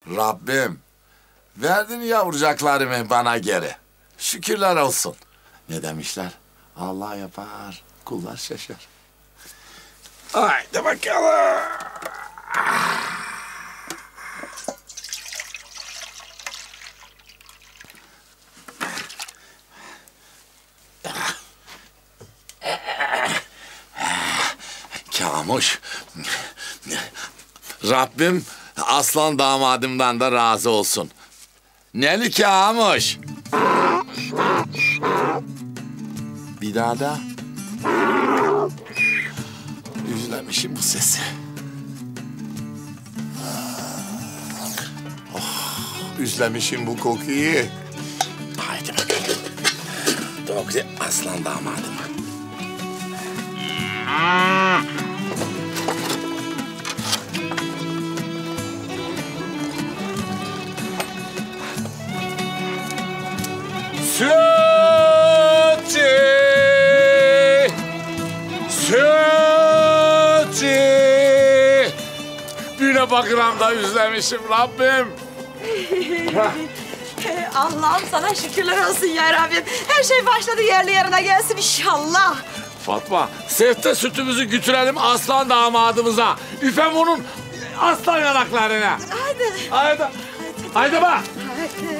Rabbim, verdin yavrucaklarımı bana geri. Şükürler olsun. Ne demişler? Allah yapar, kullar şaşar. Haydi bakalım. Kamuş. Rabbim aslan damadımdan da razı olsun. Neli Kamuş. Bir daha da. Üzlemişim bu sesi. Oh, üzlemişim bu kokuyu. Haydi bakalım. Doğru aslan damadım. Sütçü! Sütçü! Güne bakıram da üzlemişim Rabbim. Allah'ım sana şükürler olsun ya Rabbim. Her şey başladı yerli yerine gelsin inşallah. Fatma, sefte sütümüzü götürelim aslan damadımıza. Üfem onun aslan yanaklarına. Haydi. Haydi. Haydi bak. Haydi.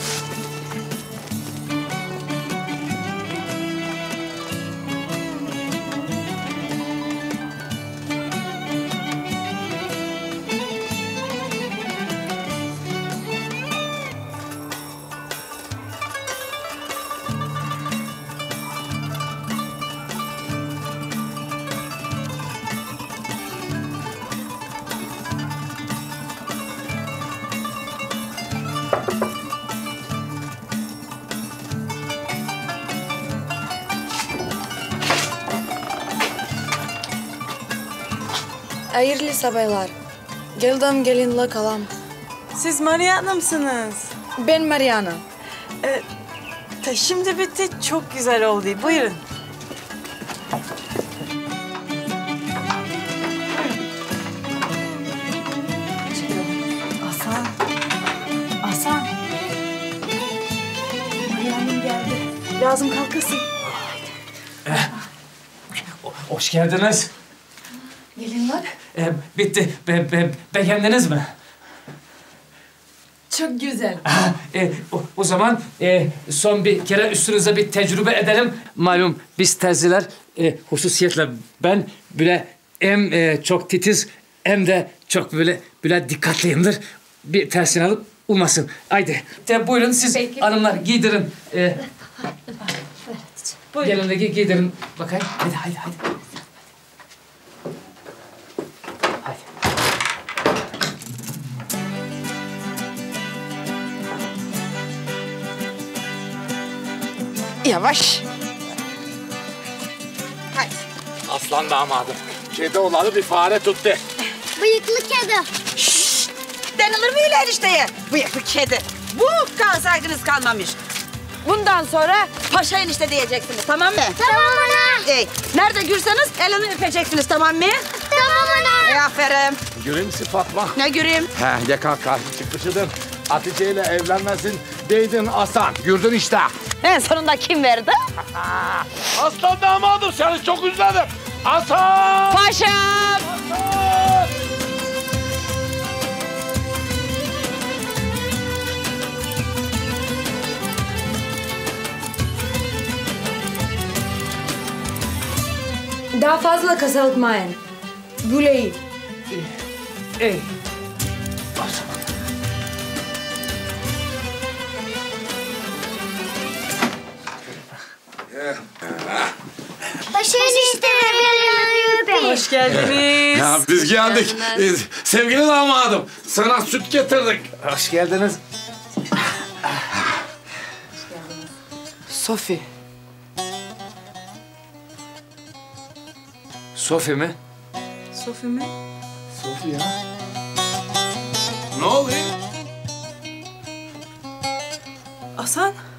Hayırlı sabahlar. Geldim gelinle kalam. Siz Mariana mısınız? Ben Mariana. Şimdi bitti. Çok güzel oldu. Buyurun. Hasan. Hasan. Mariana'm geldi. Lazım kalkasın. Hoş geldiniz. Gelinler? Bitti. Beğendiniz mi? Çok güzel. O zaman son bir kere üstünüze bir tecrübe edelim. Malum biz terziler hususiyetle ben böyle hem çok titiz hem de çok böyle dikkatliyimdir. Bir tersini alıp olmasın. Haydi. Buyurun siz Peki. hanımlar giydirin. Buyurun. Gelin de giydirin. Bakayım. Haydi. Haydi. Yavaş. Aslan damadım. Kedi olanı bir fare tuttu. Bıyıklı kedi. Denilir mi öyle enişteye? Bıyıklı kedi. Bu kan saygınız kalmamış. Bundan sonra paşa enişte diyeceksiniz, tamam mı? Tamam ana. Nerede gürseniz elini öpeceksiniz, tamam mı? Tamam ana. Aferin. Göreyim misin Fatma? Ne göreyim? He, yakan karşı çıkmışıdın. Hatice ile evlenmesin deydin Hasan. Gördün işte. En sonunda kim verdi? Aslan damadım seni çok üzledim. Hasan! Paşam! Daha fazla kısaltmayın. Böyle iyi. Paşa enişte ve elini öpeyim. Hoş geldiniz. Ya biz geldik. Sevgili damadım sana süt getirdik. Hoş geldiniz. Sofi. Sofi mi? Sofi mi? Sofi ya. Ne oluyor? Hasan.